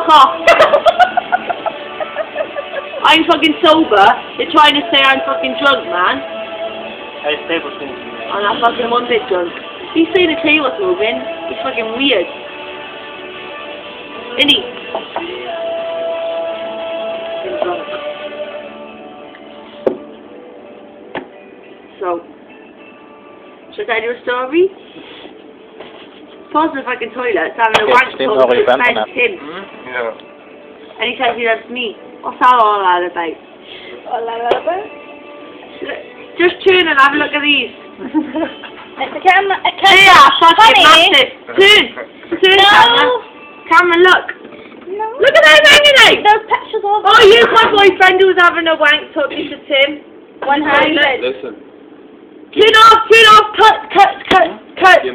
fuck off. I'm fucking sober. You're trying to say I'm fucking drunk, man. Hey, stable things. I'm not fucking one bit drunk. He's saying the table's moving. It's fucking weird. Isn't he? Fucking drunk. So, should I do a story? Paul's in the fucking toilet, having a wank talk with his friend Tim. Yeah. And he says he loves me. What's that all about? All about? Just turn and have a look at these. It's the camera. Yeah, fucking Honey. massive. Turn. Turn, No. camera. Camera, look. No. Look at those hanging out. Those pictures all. Oh, you my boyfriend who was having a wank talking to Tim. 100. Listen. Turn off, cut.